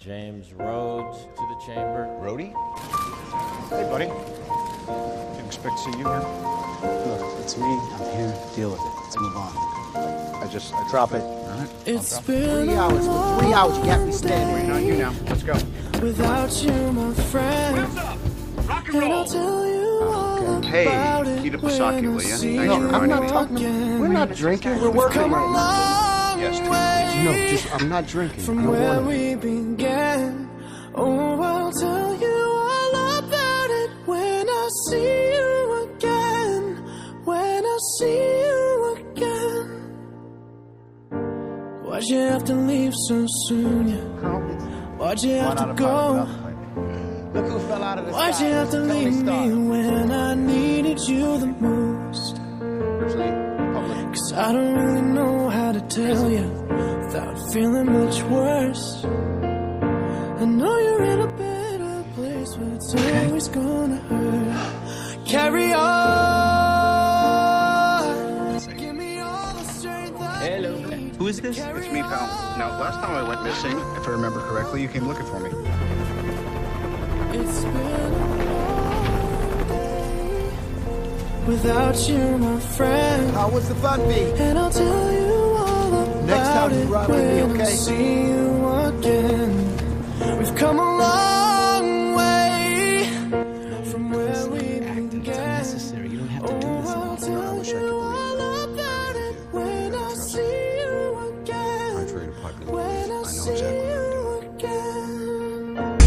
James Rhodes to the chamber. Rhodey? Hey, buddy. Didn't expect to see you here. Look, it's me. I'm here to deal with it. Let's move on. I drop it. All right. It's been 3 hours. For 3 hours, you got me standing. Waiting on you now. Let's go. without you, my friend. What's up? Rock and And I'll roll. tell you all Hey, about it eat up a sake, when I will ya? see Thanks for you I'm not me. talking. again. We're not drinking. We're working Come a right now. long Yes, Tim, way No, just I'm not drinking. I from don't where want to. we began. Oh, I'll tell you all about it when I see you again. When I see you again. Why'd you have to leave so soon? Yeah? Why'd you have to go? Look who fell out of the Why'd sky. you have to Tony leave Stark. me when I needed you the most? Usually, public. 'Cause I don't really know how to tell you without feeling much worse. I know you're in a better place, but it's always gonna hurt. Carry on. Give me all the strength I need. Who is this? It's me, pal. Now, last time I went missing, if I remember correctly, you came looking for me. It's been a long day without you, my friend. How was the fun be? And I'll tell you all about Next time you it ride with me, when I okay? see you again. We've come a long way from where we began. Unnecessary. You don't have to do this. I'll tell you all about it when I see you again. Contrary to popular When belief, I I know see exactly what I'm you doing. again.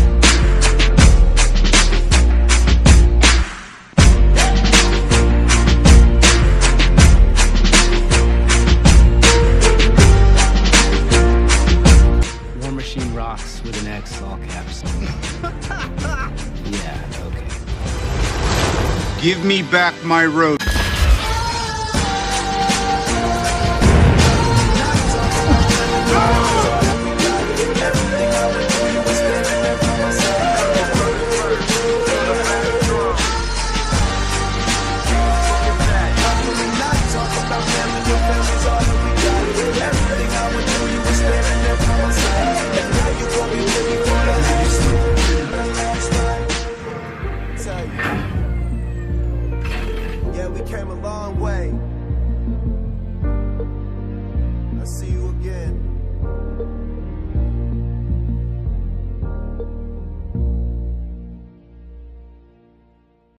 War Machine rocks with an X, all caps. Yeah, okay. Give me back my road. Yeah, we came a long way